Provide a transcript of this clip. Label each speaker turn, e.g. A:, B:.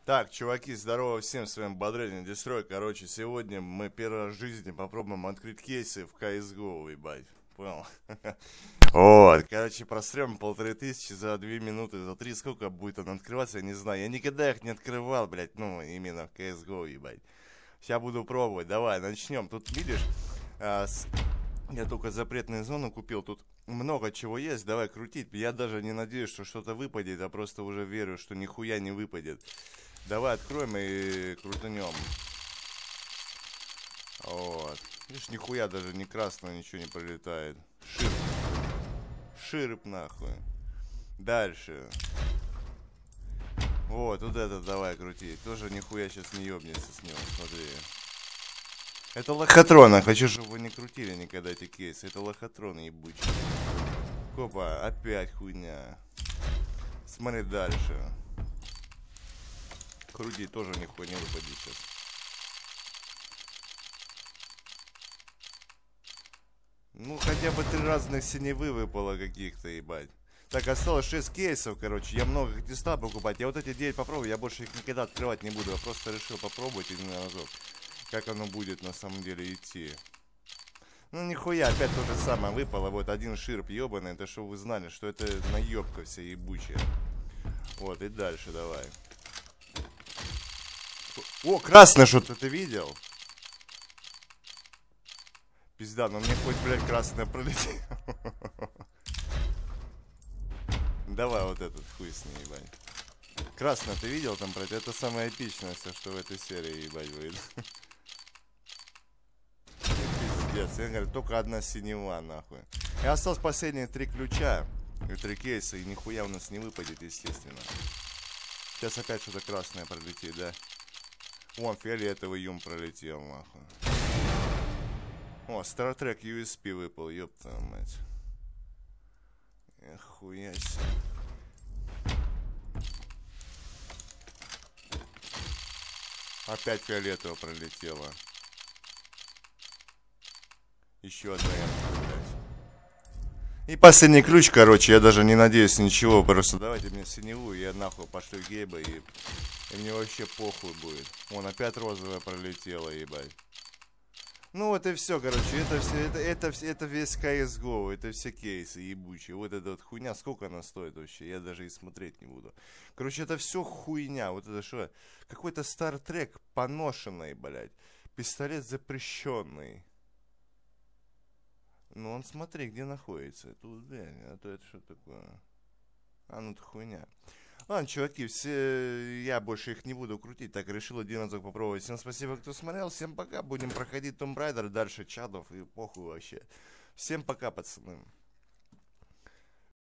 A: Так, чуваки, здорово всем, с вами Бодренин Дестрой. Короче, сегодня мы первый раз в жизни попробуем открыть кейсы в CSGO, ебать. Понял? Вот, короче, прострем 1500 за 2 минуты, за 3, сколько будет он открываться, я не знаю. Я никогда их не открывал, блядь, ну, именно в CSGO, ебать. Сейчас буду пробовать, давай, начнем. Тут, видишь, я только запретную зону купил, тут много чего есть, давай крутить. Я даже не надеюсь, что что-то выпадет, а просто уже верю, что нихуя не выпадет. Давай откроем и крутанем. Вот. Видишь, нихуя даже не красного ничего не пролетает. Ширп. Ширп нахуй. Дальше. Вот это давай крутить. Тоже нихуя сейчас не ёбнется с него, смотри. Это лохотрон, хочу, чтобы вы не крутили никогда эти кейсы. Это лохотрон ебучий. Копа, опять хуйня. Смотри дальше. Крути тоже нихуя не выпадет сейчас. Ну, хотя бы 3 разных синевы выпало каких-то, ебать. Так, осталось 6 кейсов, короче. Я много их не стал покупать. Я вот эти 9 попробую, я больше их никогда открывать не буду. Я просто решил попробовать один разок. Как оно будет на самом деле идти. Ну, нихуя, опять то же самое выпало. Вот один ширп ебаный. Это чтобы вы знали, что это наебка вся ебучая. Вот, и дальше давай. О, красное что-то ты видел? Пизда, ну мне хоть, блядь, красное пролетело. Давай вот этот хуй с ней, ебать. Красное ты видел там, блядь? Это самое эпичное все, что в этой серии, ебать, выйдет. Пиздец, я говорю, только одна синева, нахуй. И осталось последние 3 ключа и 3 кейса, и нихуя у нас не выпадет, естественно. Сейчас опять что-то красное пролетит, да? Вон, фиолетовый юм пролетел, нахуй. О, Star Trek USP выпал, ёпта мать. Охуя себе. Опять фиолетово пролетело. Еще одна ямка, блядь. И последний ключ, короче, я даже не надеюсь ничего. Просто давайте мне синевую, я нахуй пошлю гейба и мне вообще похуй будет. Вон, опять розовая пролетела, ебать. Ну вот и все, короче, это весь CSGO, это все кейсы ебучие. Вот эта вот хуйня, сколько она стоит вообще, я даже и смотреть не буду. Короче, это все хуйня, вот это что, какой-то Star Trek поношенный, блядь, пистолет запрещенный. Ну он смотри, где находится, тут, блядь, а то это что такое? А ну это хуйня. Ладно, чуваки, все, я больше их не буду крутить, так решил один разок попробовать. Всем спасибо, кто смотрел, всем пока, будем проходить Tomb Raider, дальше чадов и похуй вообще. Всем пока, пацаны.